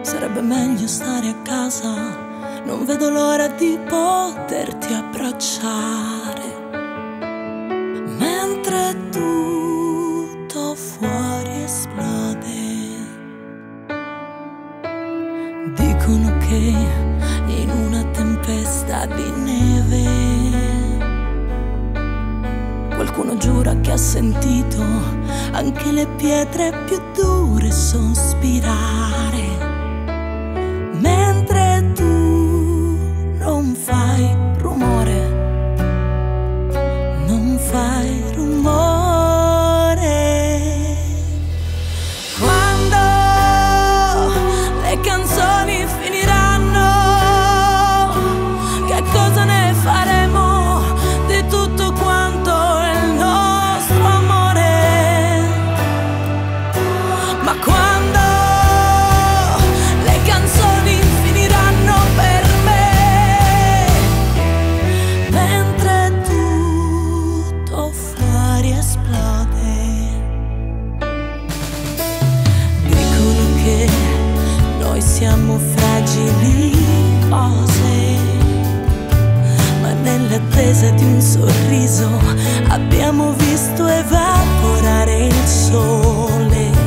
Sarebbe meglio stare a casa, non vedo l'ora di poterti abbracciare. Mentre tutto fuori esplode, dicono che in una tempesta di neve qualcuno giura che ha sentito anche le pietre più dure sospirare. Mentre tu non fai rumore, non fai rumore. Quando le canzoni finiranno, che cosa ne faremo di tutto quanto il nostro amore? Ma quando le canzoni finiranno per me, mentre tutto fuori esplode, dicono che noi siamo fragili cose, ma nell'attesa di un sorriso abbiamo visto evaporare il sole.